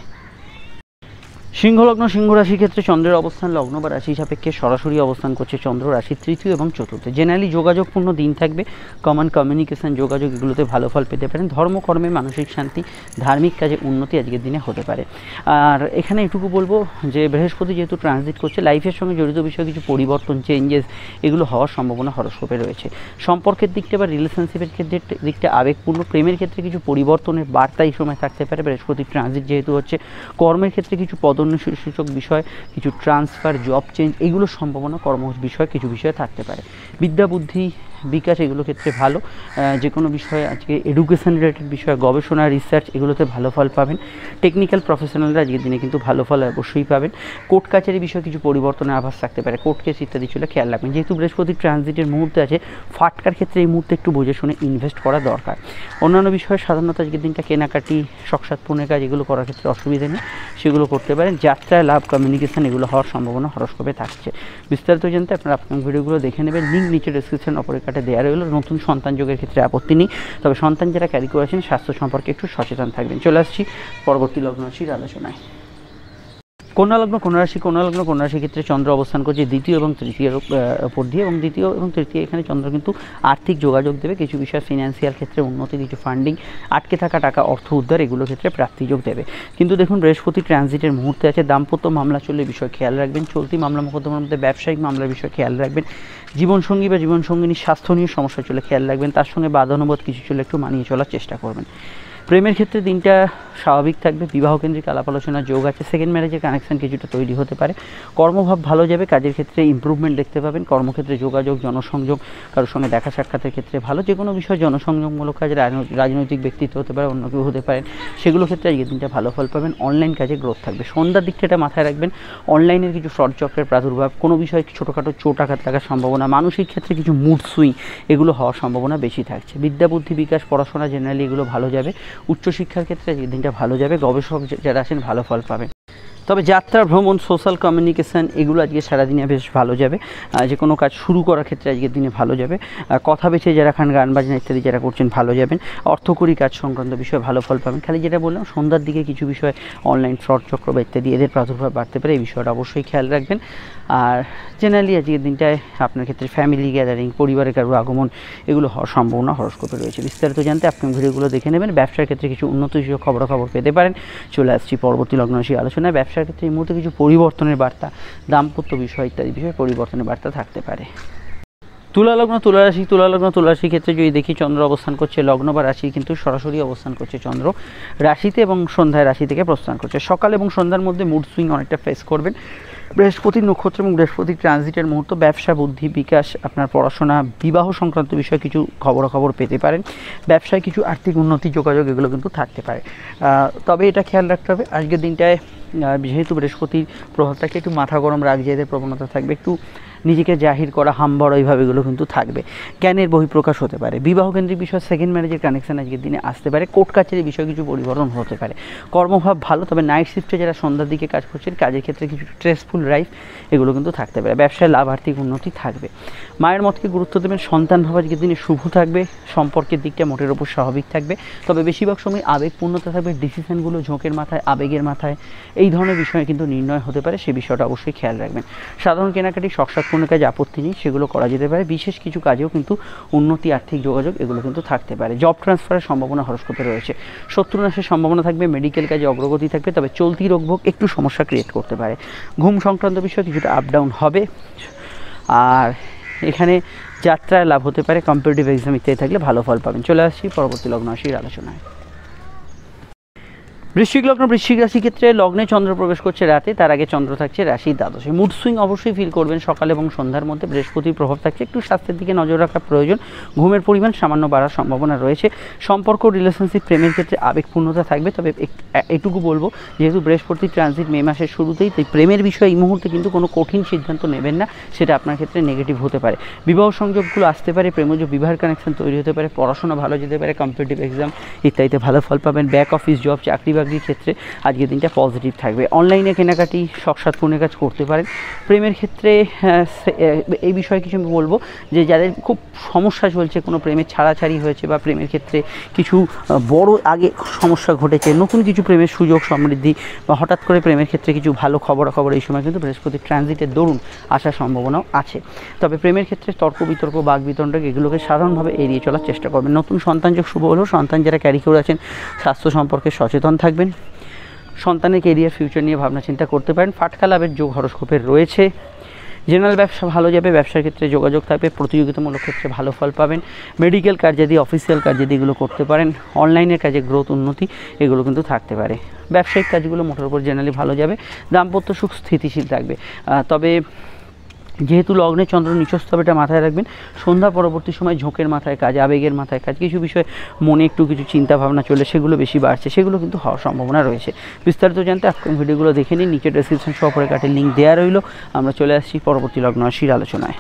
সিংহলগ্ন, সিংহ রাশির ক্ষেত্রে চন্দ্রের অবস্থান লগ্ন বা রাশি সাপেক্ষে সরাসরি অবস্থান করছে চন্দ্র রাশির তৃতীয় এবং চতুর্থে। জেনারেলি যোগাযোগপূর্ণ দিন থাকবে, কমন কমিউনিকেশন, যোগাযোগ এগুলোতে ভালো ফল পেতে পারেন। ধর্মকর্মে মানসিক শান্তি, ধার্মিক কাজে উন্নতি আজকের দিনে হতে পারে। আর এখানে এটুকু বলবো যে বৃহস্পতি যেহেতু ট্রানজিট করছে, লাইফের সঙ্গে জড়িত বিষয়ে কিছু পরিবর্তন, চেঞ্জেস এগুলো হওয়ার সম্ভাবনা হরস্কোপে রয়েছে। সম্পর্কের দিকটা বা রিলেশনশিপের ক্ষেত্রে দিকটা আবেগপূর্ণ, প্রেমের ক্ষেত্রে কিছু পরিবর্তনের বার্তা এই সময় থাকতে পারে। বৃহস্পতির ট্রানজিট যেহেতু হচ্ছে, কর্মের ক্ষেত্রে কিছু পদ সূচক বিষয়, কিছু ট্রান্সফার, জব চেঞ্জ এগুলোর সম্ভাবনা কর্ম বিষয় কিছু বিষয়ে থাকতে পারে। বিদ্যা বুদ্ধি বিকাশ এগুলো ক্ষেত্রে ভালো, যে কোনো বিষয়ে আজকে এডুকেশন রিলেটেড বিষয়, গবেষণা, রিসার্চ এগুলোতে ভালো ফল পাবেন। টেকনিক্যাল প্রফেশনালরা আজকের দিনে কিন্তু ভালো ফল অবশ্যই পাবেন। কোর্ট কাছারি বিষয়ে কিছু পরিবর্তনের আভাস থাকতে পারে, কোর্ট কেস ইত্যাদি চলে খেয়াল রাখবেন। যেহেতু বৃহস্পতি ট্রানজিটের মুহূর্তে আছে, ফাটকার ক্ষেত্রে এই মুহূর্তে একটু বুঝে শুনে ইনভেস্ট করা দরকার। অন্যান্য বিষয়ে সাধারণত আজকের দিনটা কেনাকাটি, শখসাদ পূর্ণের কাজ এগুলো করার ক্ষেত্রে অসুবিধা নেই, সেগুলো করতে পারেন। যাত্রায় লাভ, কমিউনিকেশন এগুলো হওয়ার সম্ভাবনা হরস্কোপে থাকছে। বিস্তারিত জানতে আপনারা আপনার ভিডিওগুলো দেখে নেবেন, লিঙ্ক নিচে ডেসক্রিপশন অপরের কাটে দেওয়া রইল। নতুন সন্তান যোগের ক্ষেত্রে আপত্তি নেই, তবে সন্তান যারা ক্যারি করেছেন স্বাস্থ্য সম্পর্কে একটু সচেতন থাকবেন। চলে আসছি পরবর্তী লগ্ন রাশির আলোচনায়। কন্যা লগ্ন, কন্যা রাশি, কন্যা লগ্ন, কন্যা রাশির ক্ষেত্রে চন্দ্র অবস্থান করছে দ্বিতীয় এবং তৃতীয় উপর দিয়ে, এবং দ্বিতীয় এবং তৃতীয় এখানে চন্দ্র কিন্তু আর্থিক যোগাযোগ দেবে, কিছু বিষয় ফিনান্সিয়াল ক্ষেত্রে উন্নতি, কিছু ফান্ডিং, আটকে থাকা টাকা অর্থ উদ্ধার এগুলোর ক্ষেত্রে প্রাপ্তিযোগ দেবে। কিন্তু দেখুন বৃহস্পতি ট্রানজিটের মুহূর্তে আছে, দাম্পত্য মামলা চললে বিষয় খেয়াল রাখবেন, চলতি মামলা মোকদ্দমার মধ্যে ব্যবসায়িক মামলার বিষয়ে খেয়াল রাখবেন। জীবনসঙ্গী বা জীবনসঙ্গিনীর স্বাস্থ্য নিয়ে সমস্যা চলে খেয়াল রাখবেন, তার সঙ্গে বাধানুবাদ কিছু চলে একটু মানিয়ে চলার চেষ্টা করবেন। প্রেমের ক্ষেত্রে দিনটা স্বাভাবিক থাকবে, বিবাহ কেন্দ্রিক আলাপ আলোচনার যোগ আছে, সেকেন্ড ম্যারেজের কানেকশন কিছুটা তৈরি হতে পারে। কর্মভাব ভালো যাবে, কাজের ক্ষেত্রে ইমপ্রুভমেন্ট দেখতে পাবেন। কর্মক্ষেত্রে যোগাযোগ, জনসংযোগ, কারোর সঙ্গে দেখা সাক্ষাতের ক্ষেত্রে ভালো, যে কোনো বিষয় জনসংযোগমূলক কাজ, রাজনৈতিক ব্যক্তিত্ব হতে পারে, অন্য কেউ হতে পারেন, সেগুলো ক্ষেত্রে আজকের দিনটা ভালো ফল পাবেন। অনলাইন কাজে গ্রোথ থাকবে। সন্ধ্যার দিকটা এটা মাথায় রাখবেন, অনলাইনের কিছু ফ্রড চক্রের প্রাদুর্ভাব, কোনো বিষয়ে ছোটোখাটো চোট আঘাত লাগার সম্ভাবনা, মানসিক ক্ষেত্রে কিছু মুড সুইং এগুলো হওয়ার সম্ভাবনা বেশি থাকছে। বিদ্যা বুদ্ধি বিকাশ, পড়াশোনা জেনারেলি এগুলো ভালো যাবে। উচ্চশিক্ষার ক্ষেত্রে আজকের দিনটা ভালো যাবে, গবেষক যারা আছেন ভালো ফল পাবেন। তবে যাত্রা, ভ্রমণ, সোশ্যাল কমিউনিকেশান এগুলো আজকে সারাদিনে বেশ ভালো যাবে। যে কোনো কাজ শুরু করার ক্ষেত্রে আজকের দিনে ভালো যাবে। কথা বেছে যারা খান, গান বাজনা ইত্যাদি যারা করছেন ভালো যাবেন। অর্থকরী কাজ সংক্রান্ত বিষয়ে ভালো ফল পাবেন। খালি যেটা বললাম সন্ধ্যার দিকে কিছু বিষয় অনলাইন ফ্রড চক্র বা ইত্যাদি এদের প্রাদুর্ভাব বাড়তে পারে, এই বিষয়টা অবশ্যই খেয়াল রাখবেন। আর জেনারেলি আজকের দিনটায় আপনার ক্ষেত্রে ফ্যামিলি গ্যাদারিং, পরিবারের কারো আগমন এগুলো হওয়ার সম্ভাবনা হরস্কোপে রয়েছে। বিস্তারিত জানতে আপনি ভিডিওগুলো দেখে নেবেন। ব্যবসার ক্ষেত্রে কিছু উন্নত বিষয় খবরাখবর পেতে পারেন। চলে আসছি পরবর্তী লগ্ন রাশি আলোচনায়। ব্যবসার ক্ষেত্রে এই মুহূর্তে কিছু পরিবর্তনের বার্তা, দাম্পত্য বিষয় ইত্যাদি বিষয়ে পরিবর্তনের বার্তা থাকতে পারে। তুলা লগ্ন, তুলা রাশি, তুলা লগ্ন, তুলা রাশির ক্ষেত্রে যদি দেখি চন্দ্র অবস্থান করছে লগ্ন বা রাশি কিন্তু সরাসরি অবস্থান করছে চন্দ্র রাশিতে, এবং সন্ধ্যায় রাশি থেকে প্রস্থান করছে। সকাল এবং সন্ধ্যার মধ্যে মুড সুইং অনেকটা ফেস করবেন। বৃহস্পতির নক্ষত্র এবং বৃহস্পতির ট্রানজিটের মুহূর্ত, ব্যবসা, বুদ্ধি বিকাশ, আপনার পড়াশোনা, বিবাহ সংক্রান্ত বিষয়ে কিছু খবরাখবর পেতে পারেন। ব্যবসায় কিছু আর্থিক উন্নতি, যোগাযোগ এগুলো কিন্তু থাকতে পারে। তবে এটা খেয়াল রাখতে হবে আজকের দিনটায় যেহেতু বৃহস্পতির প্রভাবটাকে একটু মাথা গরম, রাগ জেদের প্রবণতা থাকবে, একটু নিজেকে জাহির করা, হাম্বড়, এইভাবে এগুলো কিন্তু থাকবে। জ্ঞানের বহিঃপ্রকাশ হতে পারে। বিবাহকেন্দ্রিক বিষয়, সেকেন্ড ম্যারেজের কানেকশন আজকের দিনে আসতে পারে। কোর্ট কাছারির বিষয়ে কিছু পরিবর্তন হতে পারে। কর্মভাব ভালো, তবে নাইট শিফটে যারা সন্ধ্যার দিকে কাজ করছেন কাজের ক্ষেত্রে কিছু স্ট্রেসফুল লাইফ এগুলো কিন্তু থাকতে পারে। ব্যবসায় লাভ, আর্থিক উন্নতি থাকবে। মায়ের মতকে গুরুত্ব দেবেন। সন্তান ভাব আজকের দিনে শুভ থাকবে। সম্পর্কের দিকটা মোটের ওপর স্বাভাবিক থাকবে, তবে বেশিরভাগ সময় আবেগপূর্ণতা থাকবে। ডিসিশনগুলো ঝোঁকের মাথায়, আবেগের মাথায়, এই ধরনের বিষয়ে কিন্তু নির্ণয় হতে পারে, সে বিষয়টা অবশ্যই খেয়াল রাখবেন। সাধারণ কেনাকাটি, শখসাৎপূর্ণ কাজে আপত্তি নেই, সেগুলো করা যেতে পারে। বিশেষ কিছু কাজেও কিন্তু উন্নতি, আর্থিক যোগাযোগ এগুলো কিন্তু থাকতে পারে। জব ট্রান্সফারের সম্ভাবনা হরস্কোপে রয়েছে। শত্রু নাশের সম্ভাবনা থাকবে। মেডিকেল কাজে অগ্রগতি থাকবে, তবে চলতি রোগভোগ একটু সমস্যা ক্রিয়েট করতে পারে। ঘুম সংক্রান্ত বিষয় কিছুটা আপ ডাউন হবে। আর এখানে যাত্রায় লাভ হতে পারে। কম্পিটিটিভ এক্সাম ইত্যাদি থাকলে ভালো ফল পাবেন। চলে আসছি পরবর্তী লগ্ন রাশির আলোচনায়। বৃশ্চিক লগ্ন, বৃশ্চিক রাশি ক্ষেত্রে লগ্নে চন্দ্র প্রবেশ করছে রাতে, তার আগে চন্দ্র থাকছে রাশির দ্বাদশে। মুড সুইং অবশ্যই ফিল করবেন সকাল এবং সন্ধ্যার মধ্যে। বৃহস্পতির প্রভাব থাকছে, একটু স্বাস্থ্যের দিকে নজর রাখা প্রয়োজন। ঘুমের পরিমাণ সামান্য বাড়ার সম্ভাবনা রয়েছে। সম্পর্ক, রিলেশনশিপ, প্রেমের ক্ষেত্রে আবেগপূর্ণতা থাকবে, তবে এটুকু বলবো যেহেতু বৃহস্পতির ট্রানজিট মে মাসের শুরুতেই, তাই প্রেমের বিষয়ে এই মুহূর্তে কিন্তু কোনো কঠিন সিদ্ধান্ত নেবেন না, সেটা আপনার ক্ষেত্রে নেগেটিভ হতে পারে। বিবাহ সংযোগগুলো আসতে পারে, প্রেমজ বিবাহের কানেকশন তৈরি হতে পারে। পড়াশোনা ভালো যেতে পারে, কম্পিটিটিভ এক্সাম ইত্যাদিতে ভালো ফল পাবেন। ব্যাক অফিস জব, চাকরি বাকরির ক্ষেত্রে আজকের দিনটা পজিটিভ থাকবে। অনলাইনে কেনাকাটি, শখসাৎপূর্ণ কাজ করতে পারেন। প্রেমের ক্ষেত্রে এই বিষয়ে কিছু আমি বলবো যে যাদের খুব সমস্যা চলছে, কোনো প্রেমের ছাড়াছাড়ি হয়েছে বা প্রেমের ক্ষেত্রে কিছু বড় আগে সমস্যা ঘটেছে, নতুন কিছু প্রেমের সুযোগ সমৃদ্ধি বা হঠাৎ করে প্রেমের ক্ষেত্রে কিছু ভালো খবরাখবর এই সময় কিন্তু বৃহস্পতির ট্রানজিটের দরুন আসার সম্ভাবনাও আছে। তবে প্রেমের ক্ষেত্রে তর্ক বিতর্ক, বাক বিতণ্ডক এগুলোকে সাধারণভাবে এড়িয়ে চলার চেষ্টা করবেন। নতুন সন্তানযোগ শুভ হলেও সন্তান যারা ক্যারি করে আছেন স্বাস্থ্য সম্পর্কে সচেতন থাকবেন। সন্তানের কেরিয়ার, ফিউচার নিয়ে ভাবনা চিন্তা করতে পারেন। ফাটকা লাভের যোগ হরস্কোপের রয়েছে। জেনারেল ব্যবসা ভালো যাবে, ব্যবসার ক্ষেত্রে যোগাযোগ থাকবে। প্রতিযোগিতামূলক ক্ষেত্রে ভালো ফল পাবেন। মেডিকেল কার্যাদি, অফিসিয়াল কার্যাদি এগুলো করতে পারেন। অনলাইনের কাজে গ্রোথ, উন্নতি এগুলো কিন্তু থাকতে পারে। ব্যবসায়িক কাজগুলো মোটের উপর জেনারেলি ভালো যাবে। দাম্পত্য সুখ স্থিতিশীল থাকবে, তবে যেহেতু লগ্নে চন্দ্র নিচস্থ হবে, এটা মাথায় রাখবেন। সন্ধ্যা পরবর্তী সময় ঝোঁকের মাথায় কাজ, আবেগের মাথায় কাজ, কিছু বিষয় মনে একটু কিছু চিন্তা ভাবনা চলে, সেগুলো বেশি বাড়ছে, সেগুলো কিন্তু হওয়ার সম্ভাবনা রয়েছে। বিস্তারিত জানতে আপনি ভিডিওগুলো দেখে নিন, নিচে ডেসক্রিপশন সহ পরে কাটের লিঙ্ক দেওয়া রইল। আমরা চলে আসছি পরবর্তী লগ্ন রাশির আলোচনায়।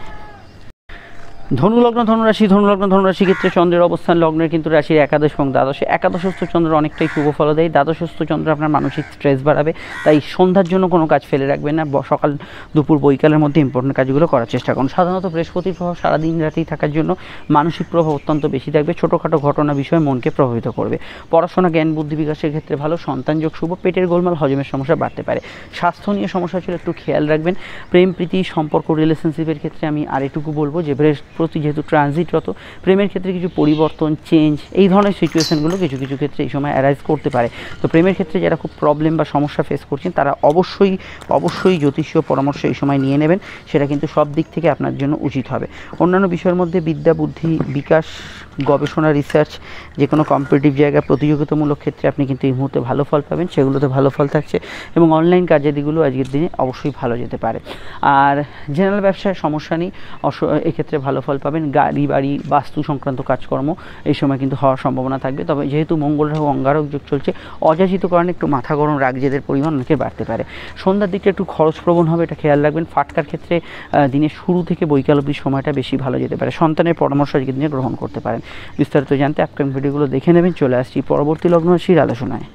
ধনুলগ্ন, ধনুরাশি, ধনুলগ্ন ধনুরাশি ক্ষেত্রে চন্দ্রের অবস্থান লগ্নের কিন্তু রাশির একাদশ এবং দ্বাদশে। একাদশস্থ চন্দ্র অনেকটাই শুভ ফল দেয়। দ্বাদশস্থ চন্দ্র আপনার মানসিক স্ট্রেস বাড়াবে, তাই সন্ধ্যার জন্য কোনো কাজ ফেলে রাখবেন না। সকাল দুপুর বৈকালের মধ্যে ইম্পর্টেন্ট কাজগুলো করার চেষ্টা করুন। সাধারণত বৃহস্পতির প্রভাব সারাদিন রাতেই থাকার জন্য মানসিক প্রভাব অত্যন্ত বেশি থাকবে। ছোটোখাটো ঘটনা বিষয় মনকে প্রভাবিত করবে। পড়াশোনা, জ্ঞান, বুদ্ধি বিকাশের ক্ষেত্রে ভালো। সন্তানযোগ শুভ। পেটের গোলমাল, হজমের সমস্যা বাড়তে পারে। স্বাস্থ্য নিয়ে সমস্যা ছিল, একটু খেয়াল রাখবেন। প্রেম, প্রীতি, সম্পর্ক, রিলেশনশিপের ক্ষেত্রে আমি আর এটুকু বলবো যে বৃহস্পতি যেহেতু ট্রানজিটরত, প্রেমের ক্ষেত্রে কিছু পরিবর্তন, চেঞ্জ এই ধরনের সিচুয়েশনগুলো কিছু কিছু ক্ষেত্রে এই সময় অ্যারাইজ করতে পারে। তো প্রেমের ক্ষেত্রে যারা খুব প্রবলেম বা সমস্যা ফেস করছেন তারা অবশ্যই অবশ্যই জ্যোতিষীয় পরামর্শ এই সময় নিয়ে নেবেন, সেটা কিন্তু সব দিক থেকে আপনার জন্য উচিত হবে। অন্যান্য বিষয়ের মধ্যে বিদ্যা, বুদ্ধি, বিকাশ, গবেষণা, রিসার্চ, যে কোনো কম্পিটিটিভ জায়গায় প্রতিযোগিতামূলক ক্ষেত্রে আপনি কিন্তু এই মুহূর্তে ভালো ফল পাবেন, সেগুলোতে ভালো ফল থাকছে। এবং অনলাইন কার্যাদিগুলো আজকের দিনে অবশ্যই ভালো যেতে পারে। আর জেনারেল ব্যবসায় সমস্যা নেই, এক্ষেত্রে ভালো ফল পাবেন। গাড়ি বাড়ি, বাস্তু সংক্রান্ত কাজকর্ম এই সময় কিন্তু হওয়ার সম্ভাবনা থাকবে। তবে যেহেতু মঙ্গল রাহু অঙ্গারক যোগ চলছে, অযাচিত কারণে একটু মাথা গরম, রাগ জেদের পরিমাণ অনেকের বাড়তে পারে। সন্ধ্যার দিকটা একটু খরচপ্রবণ হবে, এটা খেয়াল রাখবেন। ফাটকার ক্ষেত্রে দিনের শুরু থেকে বৈকাল অবধি সময়টা বেশি ভালো যেতে পারে। সন্তানের পরামর্শ আজকের দিনে গ্রহণ করতে পারেন। বিস্তারিত জানতে আপকামিং ভিডিওগুলো দেখে নেবেন। চলে আসছি পরবর্তী লগ্ন রাশির আলোচনায়।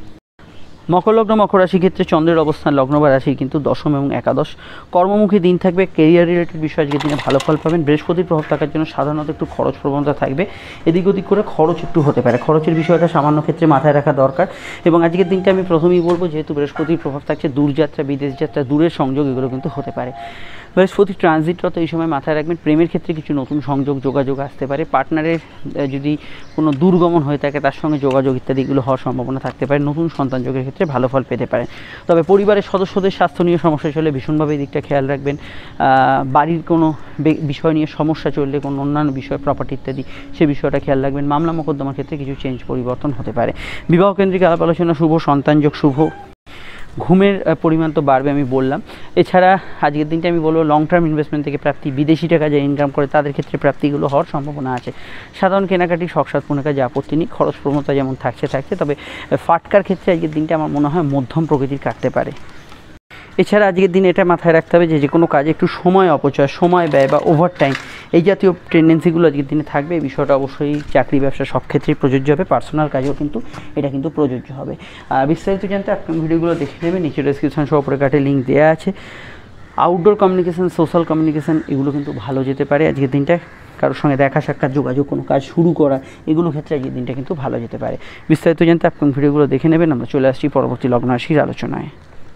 মকর লগ্ন, মকর রাশি ক্ষেত্রে চন্দ্রের অবস্থান লগ্ন বা রাশি কিন্তু দশম এবং একাদশ। কর্মমুখী দিন থাকবে। কেরিয়ার রিলেটেড বিষয় আজকের দিনে ভালো ফল পাবেন। বৃহস্পতির প্রভাব থাকার জন্য সাধারণত একটু খরচ প্রবণতা থাকবে, এদিক ওদিক করে খরচ একটু হতে পারে। খরচের বিষয়টা সামান্য ক্ষেত্রে মাথায় রাখা দরকার। এবং আজকের দিনটা আমি প্রথমেই বলবো, যেহেতু বৃহস্পতির প্রভাব থাকছে, দূরযাত্রা, বিদেশ যাত্রা, দূরের সংযোগ এগুলো কিন্তু হতে পারে। বৃহস্পতি ট্রানজিটরত এই সময় মাথায় রাখবেন। প্রেমের ক্ষেত্রে কিছু নতুন সংযোগ, যোগাযোগ আসতে পারে। পার্টনারের যদি কোনো দূরগমন হয়ে থাকে তার সঙ্গে যোগাযোগ ইত্যাদিগুলো হওয়ার সম্ভাবনা থাকতে পারে। নতুন সন্তান যোগের ক্ষেত্রে ভালো ফল পেতে পারে। তবে পরিবারের সদস্যদের স্বাস্থ্য নিয়ে সমস্যা চলে ভীষণভাবে এই দিকটা খেয়াল রাখবেন। বাড়ির কোনো বিষয় নিয়ে সমস্যা চললে, কোনো অন্যান্য বিষয়, প্রপার্টি ইত্যাদি, সে বিষয়টা খেয়াল রাখবেন। মামলা মোকদ্দমার ক্ষেত্রে কিছু চেঞ্জ পরিবর্তন হতে পারে। বিবাহ কেন্দ্রিক আলাপ আলোচনা শুভ। সন্তানযোগ শুভ। ঘুমের পরিমাণ তো বাড়বে আমি বললাম। এছাড়া আজকের দিনটা আমি বলবো লং টার্ম ইনভেস্টমেন্ট থেকে প্রাপ্তি, বিদেশি টাকা যা ইনকাম করে তাদের ক্ষেত্রে প্রাপ্তিগুলো হওয়ার সম্ভাবনা আছে। সাধারণ কেনাকাটি, শখসাৎপূর্ণ কাজে আপত্তি নেই। খরচ প্রবণতা যেমন থাকছে থাকছে তবে ফাটকার ক্ষেত্রে আজকের দিনটা আমার মনে হয় মধ্যম প্রকৃতির কাটতে পারে। এছাড়া আজকের দিনে এটা মাথায় রাখতে হবে যে যে কোনো কাজে একটু সময় অপচয়, সময় ব্যয় বা ওভার টাইম এই জাতীয় টেন্ডেন্সিগুলো আজকের দিনে থাকবে। এই বিষয়টা অবশ্যই চাকরি ব্যবসা সব ক্ষেত্রেই প্রযোজ্য হবে, পার্সোনাল কাজেও কিন্তু এটা কিন্তু প্রযোজ্য হবে। আর বিস্তারিত জানতে আপনি ভিডিওগুলো দেখে নেবেন, নিচে ডেসক্রিপশন সহ উপরে কাটে লিঙ্ক দেওয়া আছে। আউটডোর কমিউনিকেশান, সোশ্যাল কমিউনিকেশান এগুলো কিন্তু ভালো যেতে পারে আজকের দিনটা। কারোর সঙ্গে দেখা সাক্ষাৎ, যোগাযোগ, কোনো কাজ শুরু করা, এগুলো ক্ষেত্রে আজকের দিনটা কিন্তু ভালো যেতে পারে। বিস্তারিত জানতে আপনি ভিডিওগুলো দেখে নেবেন। আমরা চলে আসছি পরবর্তী লগ্ন রাশির আলোচনায়।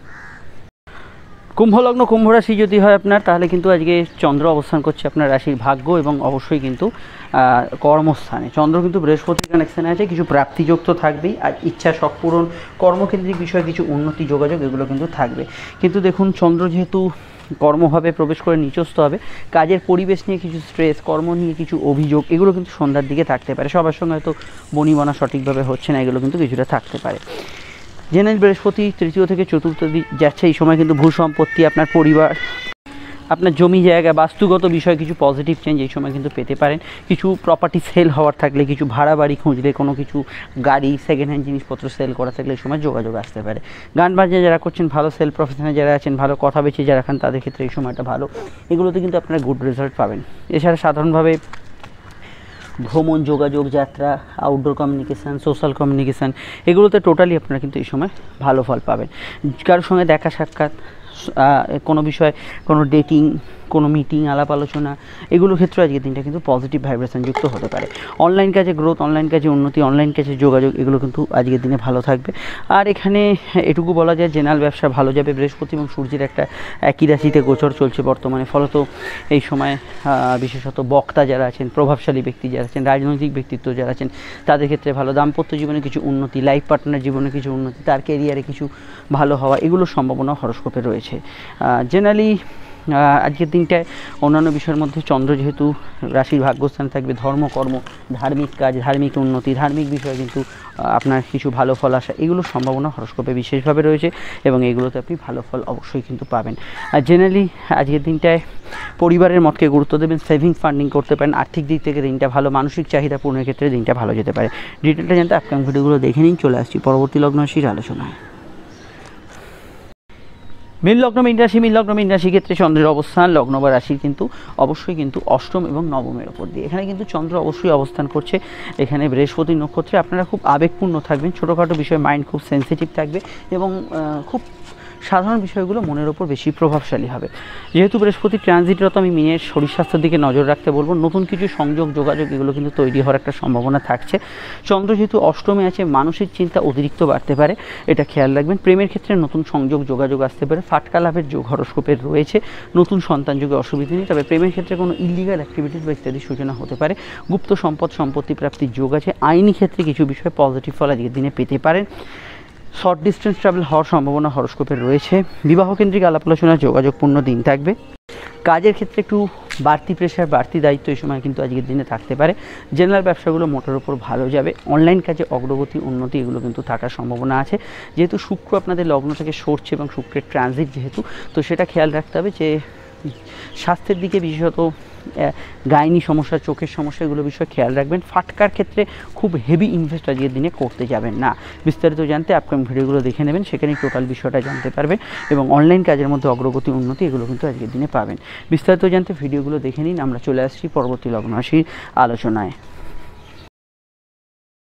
কুম্ভ লগ্ন, কুম্ভ রাশি যদি হয় আপনার, তাহলে কিন্তু আজকে চন্দ্র অবস্থান করছে আপনার রাশির ভাগ্য এবং অবশ্যই কিন্তু কর্মস্থানে। চন্দ্র কিন্তু বৃহস্পতির কানেকশানে আছে, কিছু প্রাপ্তিযোগ তো থাকবেই, আর ইচ্ছা শখ পূরণ, কর্মকেন্দ্রিক বিষয়ে কিছু উন্নতি, যোগাযোগ এগুলো কিন্তু থাকবে। কিন্তু দেখুন, চন্দ্র যেহেতু কর্মভাবে প্রবেশ করে নিচস্থ হবে, কাজের পরিবেশ নিয়ে কিছু স্ট্রেস, কর্ম নিয়ে কিছু অভিযোগ এগুলো কিন্তু সন্ধ্যার দিকে থাকতে পারে। সবার সঙ্গে হয়তো বনিবনা সঠিকভাবে হচ্ছে না, এগুলো কিন্তু কিছুটা থাকতে পারে। জেনারেল বৃহস্পতি তৃতীয় থেকে চতুর্থ দিক যাচ্ছে, এই সময় কিন্তু ভূ সম্পত্তি, আপনার পরিবার, আপনার জমি জায়গা, বাস্তুগত বিষয়ে কিছু পজিটিভ চেঞ্জ এই সময় কিন্তু পেতে পারেন। কিছু প্রপার্টি সেল হওয়ার থাকলে, কিছু ভাড়া বাড়ি খুঁজলে, কোনো কিছু গাড়ি, সেকেন্ড হ্যান্ড জিনিসপত্র সেল করা থাকলে এই সময় যোগাযোগ আসতে পারে। গান বাজনা যারা করছেন ভালো, সেল প্রফেশনে যারা আছেন ভালো, কথা বেছে যারা খান তাদের ক্ষেত্রে এই সময়টা ভালো, এগুলোতে কিন্তু আপনারা গুড রেজাল্ট পাবেন। এছাড়া সাধারণভাবে ভ্রমণ, যোগাযোগ, যাত্রা, আউটডোর কমিউনিকেশান, সোশ্যাল কমিউনিকেশান এগুলোতে টোটালি আপনারা কিন্তু এই সময় ভালো ফল পাবেন। কারোর সঙ্গে দেখা সাক্ষাৎ, কোনো বিষয়, কোনো ডেটিং, কোনো মিটিং, আলাপ আলোচনা এগুলোর ক্ষেত্রে আজকের দিনটা কিন্তু পজিটিভ ভাইব্রেশন যুক্ত হতে পারে। অনলাইন কাজে গ্রোথ, অনলাইন কাজে উন্নতি, অনলাইন কাজে যোগাযোগ এগুলো কিন্তু আজকের দিনে ভালো থাকবে। আর এখানে এটুকু বলা যায়, জেনারেল ব্যবসা ভালো যাবে। বৃহস্পতি এবং সূর্যের একটা একই রাশিতে গোচর চলছে বর্তমানে, ফলত এই সময় বিশেষত বক্তা যারা আছেন, প্রভাবশালী ব্যক্তি যারা আছেন, রাজনৈতিক ব্যক্তিত্ব যারা আছেন তাদের ক্ষেত্রে ভালো। দাম্পত্য জীবনে কিছু উন্নতি, লাইফ পার্টনার জীবনে কিছু উন্নতি, তার ক্যারিয়ারে কিছু ভালো হওয়া এগুলোর সম্ভাবনা হরস্কোপে রয়েছে। জেনারেলি আজকের দিনটায় অন্যান্য বিষয়ের মধ্যে চন্দ্র যেহেতু রাশির ভাগ্যস্থানে থাকবে, ধর্ম, কর্ম, ধার্মিক কাজ, ধার্মিক উন্নতি, ধার্মিক বিষয়ে কিন্তু আপনার কিছু ভালো ফল আসা এগুলোর সম্ভাবনা হরস্কোপে বিশেষভাবে রয়েছে এবং এগুলোতে আপনি ভালো ফল অবশ্যই কিন্তু পাবেন। আর জেনারেলি আজকের দিনটায় পরিবারের মতকে গুরুত্ব দেবেন, সেভিংস ফান্ডিং করতে পারেন, আর্থিক দিক থেকে দিনটা ভালো, মানসিক চাহিদা পূরণের ক্ষেত্রে দিনটা ভালো যেতে পারে। ডিটেলটা জানতে আপকামিং ভিডিওগুলো দেখে নিন। চলে আসছি পরবর্তী লগ্ন রাশির আলোচনায়। মীন লগ্ন, মীন রাশি, মীন লগ্ন, মীন রাশি ক্ষেত্রে চন্দ্রের অবস্থান লগ্ন বা রাশির কিন্তু অবশ্যই কিন্তু অষ্টম এবং নবমের ওপর দিয়ে। এখানে কিন্তু চন্দ্র অবশ্যই অবস্থান করছে এখানে বৃহস্পতি নক্ষত্রে। আপনারা খুব আবেগপূর্ণ থাকবেন, ছোটোখাটো বিষয়ে মাইন্ড খুব সেন্সিটিভ থাকবে এবং খুব সাধারণ বিষয়গুলো মনের ওপর বেশি প্রভাবশালী হবে। যেহেতু বৃহস্পতি ট্রানজিটরত, আমি মিনের শরীর স্বাস্থ্যের দিকে নজর রাখতে বলবো। নতুন কিছু সংযোগ, যোগাযোগ এগুলো কিন্তু তৈরি হওয়ার একটা সম্ভাবনা থাকছে। চন্দ্র যেহেতু অষ্টমে আছে, মানসিক চিন্তা অতিরিক্ত বাড়তে পারে, এটা খেয়াল রাখবেন। প্রেমের ক্ষেত্রে নতুন সংযোগ, যোগাযোগ আসতে পারে। ফাটকা লাভের যোগ হরস্কোপের রয়েছে। নতুন সন্তান যোগে অসুবিধা নেই, তবে প্রেমের ক্ষেত্রে কোনো ইলিগাল অ্যাক্টিভিটিস বা ইত্যাদি সূচনা হতে পারে। গুপ্ত সম্পদ, সম্পত্তি প্রাপ্তির যোগ আছে। আইনি ক্ষেত্রে কিছু বিষয়ে পজিটিভ ফল আজকের দিনে পেতে পারেন। শর্ট ডিস্টেন্স ট্রাভেল হওয়ার সম্ভাবনা হরস্কোপের রয়েছে। বিবাহকেন্দ্রিক আলাপ আলোচনা, যোগাযোগপূর্ণ দিন থাকবে। কাজের ক্ষেত্রে একটু বাড়তি প্রেশার, বাড়তি দায়িত্ব এই সময় কিন্তু আজকের দিনে থাকতে পারে। জেনারেল ব্যবসাগুলো মোটের ওপর ভালো যাবে। অনলাইন কাজে অগ্রগতি, উন্নতি এগুলো কিন্তু থাকার সম্ভাবনা আছে। যেহেতু শুক্র আপনাদের লগ্ন থেকে সরছে এবং শুক্রের ট্রানজিট যেহেতু, তো সেটা খেয়াল রাখতে হবে যে স্বাস্থ্যের দিকে বিশেষত গাইনি সমস্যা, চোখের সমস্যা এগুলো বিষয়ে খেয়াল রাখবেন। ফাটকার ক্ষেত্রে খুব হেভি ইনভেস্ট আজকের দিনে করতে যাবেন না। বিস্তারিত জানতে আপকামিং ভিডিওগুলো দেখে নেবেন, সেখানে টোটাল বিষয়টা জানতে পারবেন এবং অনলাইন কাজের মধ্যে অগ্রগতি, উন্নতি এগুলো কিন্তু আজকের দিনে পাবেন। বিস্তারিত জানতে ভিডিওগুলো দেখে নিন। আমরা চলে আসছি পরবর্তী লগ্ন রাশির আলোচনায়।